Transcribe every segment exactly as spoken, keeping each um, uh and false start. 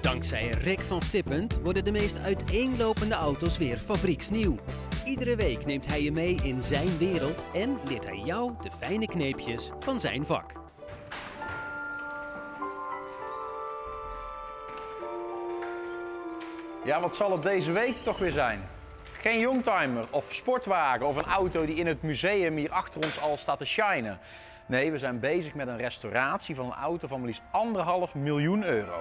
Dankzij Rick van Stippend worden de meest uiteenlopende auto's weer fabrieksnieuw. Iedere week neemt hij je mee in zijn wereld en leert hij jou de fijne kneepjes van zijn vak. Ja, wat zal het deze week toch weer zijn? Geen youngtimer of sportwagen of een auto die in het museum hier achter ons al staat te shinen. Nee, we zijn bezig met een restauratie van een auto van maar liefst anderhalf miljoen euro.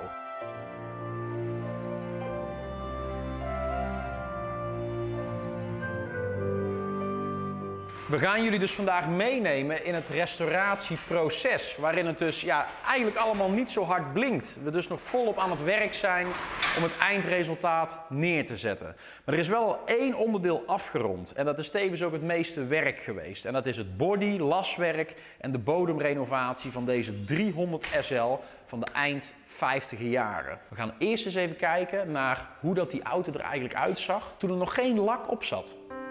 We gaan jullie dus vandaag meenemen in het restauratieproces, waarin het dus ja, eigenlijk allemaal niet zo hard blinkt. We dus nog volop aan het werk zijn om het eindresultaat neer te zetten. Maar er is wel al één onderdeel afgerond en dat is tevens ook het meeste werk geweest. En dat is het body, laswerk en de bodemrenovatie van deze driehonderd S L van de eind vijftiger jaren. We gaan eerst eens even kijken naar hoe dat die auto er eigenlijk uitzag toen er nog geen lak op zat.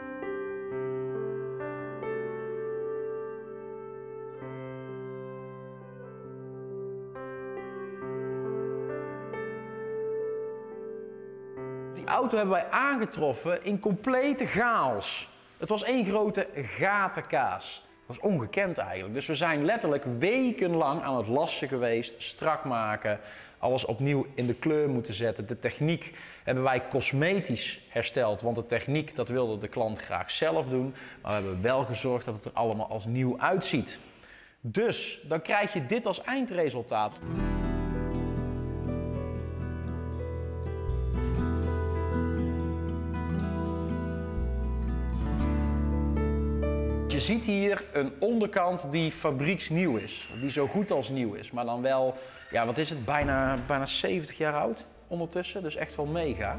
Die auto hebben wij aangetroffen in complete chaos. Het was één grote gatenkaas. Dat was ongekend eigenlijk. Dus we zijn letterlijk wekenlang aan het lassen geweest, strak maken, alles opnieuw in de kleur moeten zetten. De techniek hebben wij cosmetisch hersteld, want de techniek dat wilde de klant graag zelf doen. Maar we hebben wel gezorgd dat het er allemaal als nieuw uitziet. Dus dan krijg je dit als eindresultaat. Je ziet hier een onderkant die fabrieksnieuw is, die zo goed als nieuw is, maar dan wel, ja wat is het, bijna, bijna zeventig jaar oud ondertussen, dus echt wel mega.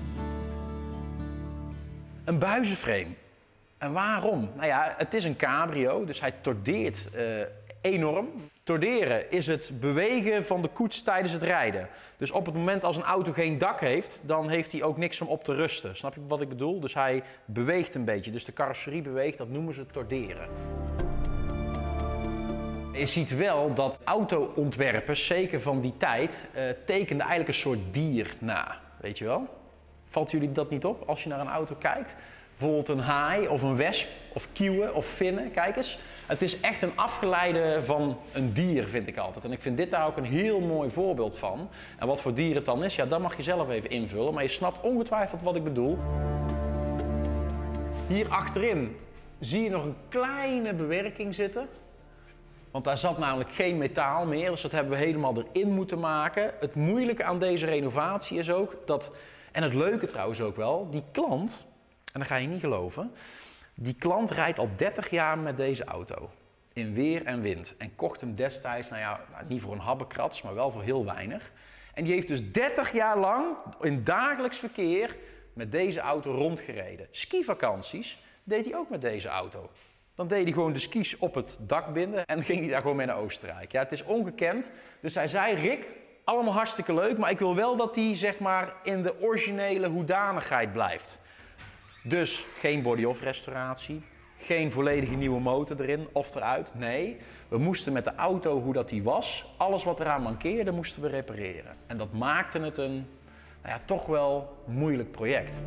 Een buizenframe. En waarom? Nou ja, het is een cabrio, dus hij tordeert uh, enorm. Torderen is het bewegen van de koets tijdens het rijden. Dus op het moment als een auto geen dak heeft, dan heeft hij ook niks om op te rusten. Snap je wat ik bedoel? Dus hij beweegt een beetje. Dus de carrosserie beweegt, dat noemen ze torderen. Je ziet wel dat autoontwerpers, zeker van die tijd, uh, tekenden eigenlijk een soort dier na. Weet je wel? Valt jullie dat niet op als je naar een auto kijkt? Bijvoorbeeld een haai of een wesp of kieuwen of vinnen, kijk eens. Het is echt een afgeleide van een dier, vind ik altijd. En ik vind dit daar ook een heel mooi voorbeeld van. En wat voor dier het dan is, ja, dat mag je zelf even invullen. Maar je snapt ongetwijfeld wat ik bedoel. Hier achterin zie je nog een kleine bewerking zitten. Want daar zat namelijk geen metaal meer, dus dat hebben we helemaal erin moeten maken. Het moeilijke aan deze renovatie is ook dat, en het leuke trouwens ook wel, die klant, en dat ga je niet geloven, die klant rijdt al dertig jaar met deze auto. In weer en wind. En kocht hem destijds, nou ja, niet voor een habbekrats, maar wel voor heel weinig. En die heeft dus dertig jaar lang in dagelijks verkeer met deze auto rondgereden. Skivakanties deed hij ook met deze auto. Dan deed hij gewoon de skis op het dak binden en ging hij daar gewoon mee naar Oostenrijk. Ja, het is ongekend. Dus hij zei, Rick, allemaal hartstikke leuk, maar ik wil wel dat hij zeg maar in de originele hoedanigheid blijft. Dus geen body-off restauratie, geen volledige nieuwe motor erin of eruit. Nee, we moesten met de auto hoe dat die was, alles wat eraan mankeerde, moesten we repareren. En dat maakte het een nou ja, toch wel moeilijk project.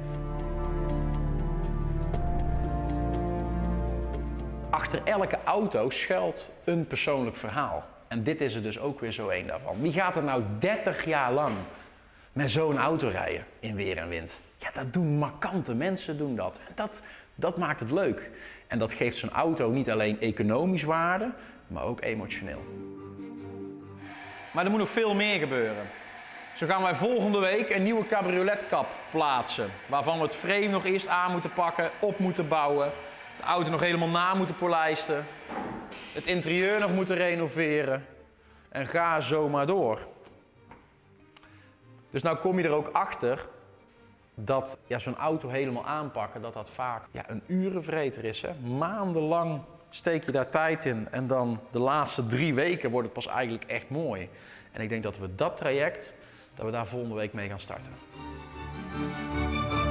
Achter elke auto schuilt een persoonlijk verhaal. En dit is er dus ook weer zo één daarvan. Wie gaat er nou dertig jaar lang met zo'n auto rijden in weer en wind? Ja, dat doen markante mensen doen dat. En dat, dat maakt het leuk. En dat geeft zo'n auto niet alleen economisch waarde, maar ook emotioneel. Maar er moet nog veel meer gebeuren. Zo gaan wij volgende week een nieuwe cabrioletkap plaatsen. Waarvan we het frame nog eerst aan moeten pakken, op moeten bouwen. De auto nog helemaal na moeten polijsten. Het interieur nog moeten renoveren. En ga zo maar door. Dus nou kom je er ook achter dat ja, zo'n auto helemaal aanpakken, dat dat vaak ja, een urenvreter is. Hè? Maandenlang steek je daar tijd in en dan de laatste drie weken wordt het pas eigenlijk echt mooi. En ik denk dat we dat traject, dat we daar volgende week mee gaan starten.